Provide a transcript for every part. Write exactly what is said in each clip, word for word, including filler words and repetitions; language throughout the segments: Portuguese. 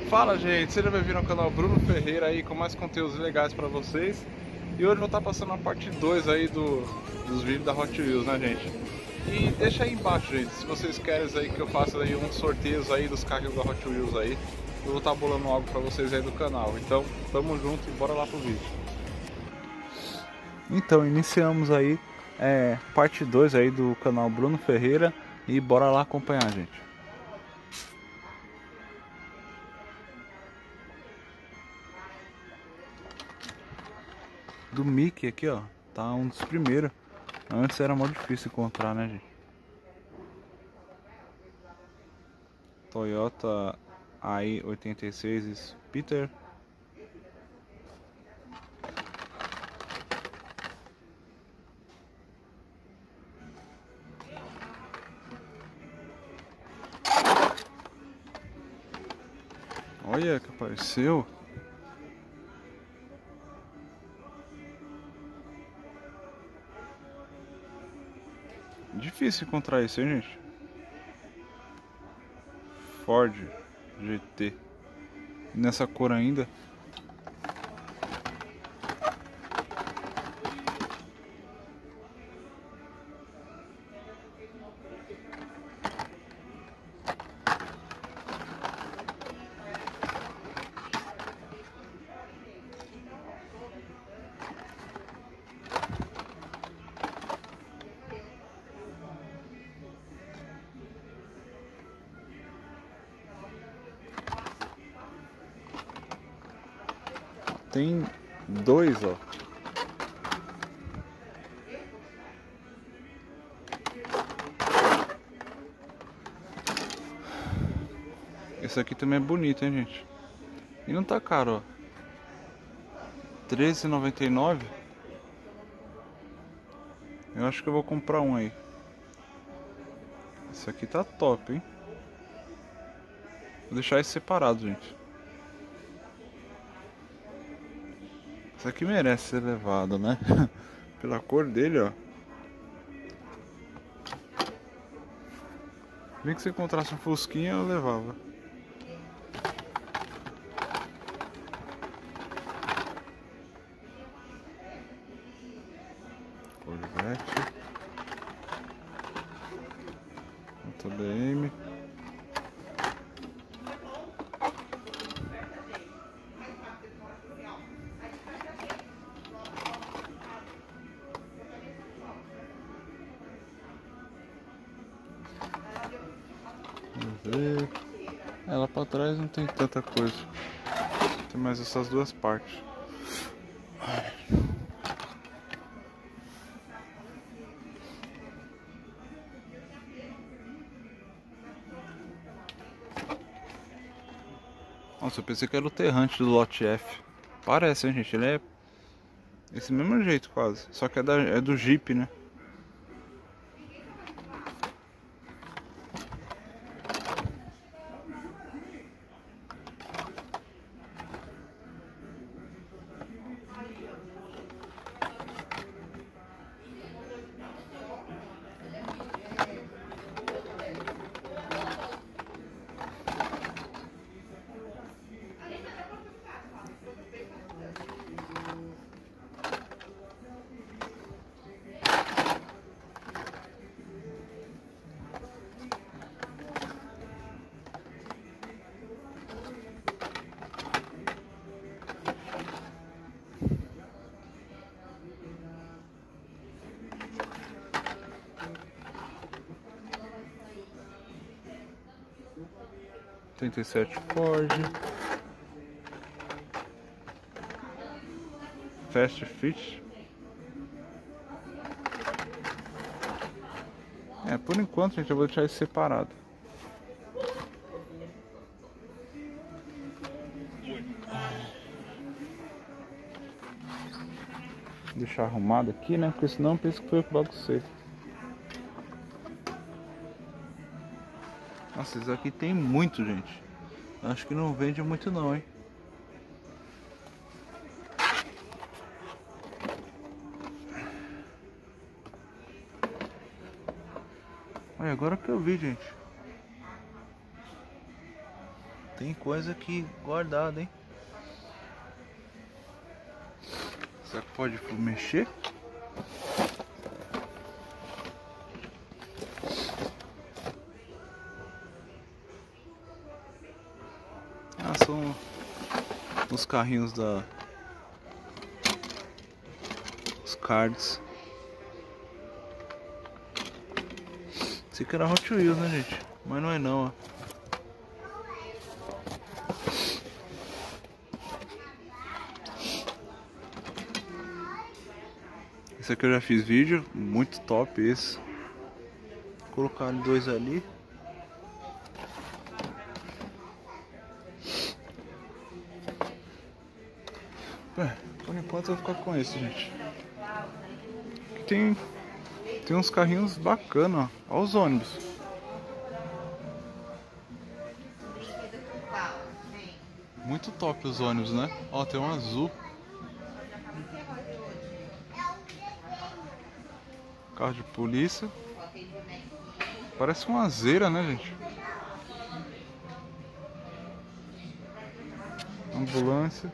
Fala, gente, seja bem-vindo ao canal Bruno Ferreira aí com mais conteúdos legais pra vocês. E hoje eu vou estar passando a parte dois aí do, dos vídeos da Hot Wheels, né, gente? E deixa aí embaixo, gente, se vocês querem aí que eu faça aí uns sorteios aí dos carros da Hot Wheels aí. Eu vou estar bolando algo pra vocês aí do canal. Então, tamo junto e bora lá pro vídeo. Então, iniciamos aí é, parte dois aí do canal Bruno Ferreira e bora lá acompanhar, gente. Do Mickey aqui, ó, tá um dos primeiros. Antes era muito difícil encontrar, né, gente? Toyota A I oitenta e seis Peter. Olha que apareceu. Difícil encontrar isso, hein, gente? Ford G T. Nessa cor ainda. Tem dois, ó. Esse aqui também é bonito, hein, gente? E não tá caro, ó. treze reais e noventa e nove centavos. Eu acho que eu vou comprar um aí. Esse aqui tá top, hein? Vou deixar esse separado, gente. Esse aqui merece ser levado, né? Pela cor dele, ó. Nem que se encontrasse um fusquinha, eu levava. Corvette. Moto B M. Vamos ver. Ela pra trás não tem tanta coisa. Tem mais essas duas partes. Nossa, eu pensei que era o Terrante do lote F. Parece, hein, gente? Ele é esse mesmo jeito quase. Só que é, da, é do Jeep, né? trinta e sete Ford. Fast Fit. É, por enquanto, gente, eu vou deixar isso separado. Deixar arrumado aqui, né? Porque senão eu penso que foi o que baguncei. Nossa, isso aqui tem muito, gente. Acho que não vende muito não, hein? Olha, agora que eu vi, gente. Tem coisa aqui guardada, hein? Será que pode mexer? Ah, são os carrinhos da... os cards. Esse aqui era Hot Wheels, né, gente? Mas não é não, ó. Esse aqui eu já fiz vídeo, muito top esse. Vou colocar dois ali. É, por enquanto eu vou ficar com esse, gente. Aqui tem, tem uns carrinhos bacanas, ó. Olha os ônibus. Muito top os ônibus, né? Ó, tem um azul. Carro de polícia. Parece uma azeira, né, gente? Ambulância.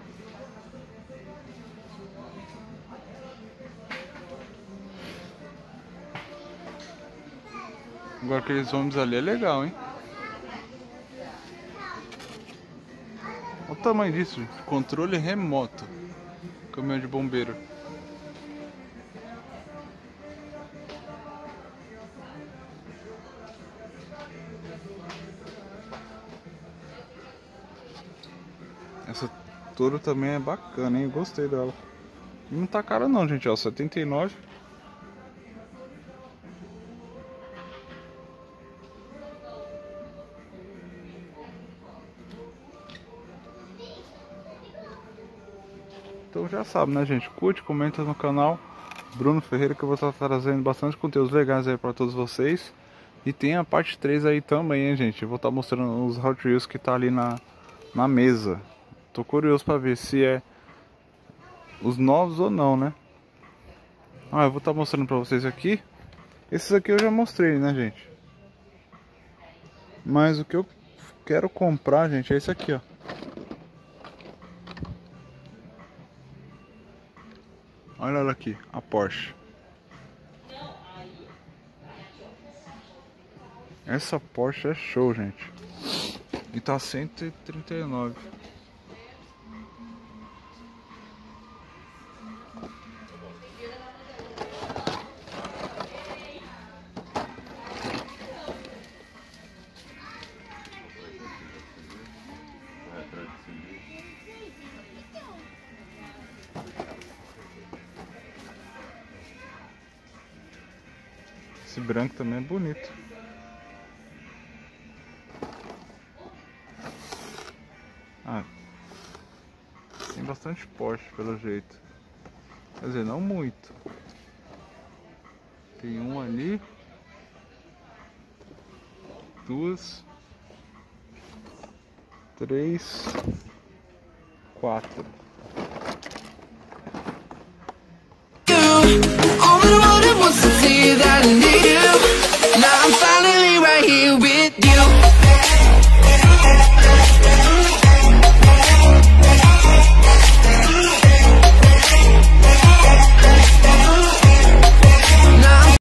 Agora aqueles ônibus ali é legal, hein? Olha o tamanho disso, gente. Controle remoto. Caminhão de bombeiro. Essa Toro também é bacana, hein? Gostei dela. E não tá cara não, gente, ó, setenta e nove. Então já sabe, né, gente? Curte, comenta no canal Bruno Ferreira, que eu vou estar trazendo bastante conteúdos legais aí para todos vocês. E tem a parte três aí também, hein, gente? Eu vou estar mostrando os Hot Wheels que tá ali na, na mesa. Tô curioso para ver se é os novos ou não, né? Ah, eu vou estar mostrando para vocês aqui. Esses aqui eu já mostrei, né, gente? Mas o que eu quero comprar, gente, é esse aqui, ó. Olha ela aqui, a Porsche. Essa Porsche é show, gente. E tá cento e trinta e nove. Esse branco também é bonito. Ah, tem bastante Porsche pelo jeito. Quer dizer, não muito. Tem um ali. Duas. Três. Quatro. All that I wanted was to see that I need you.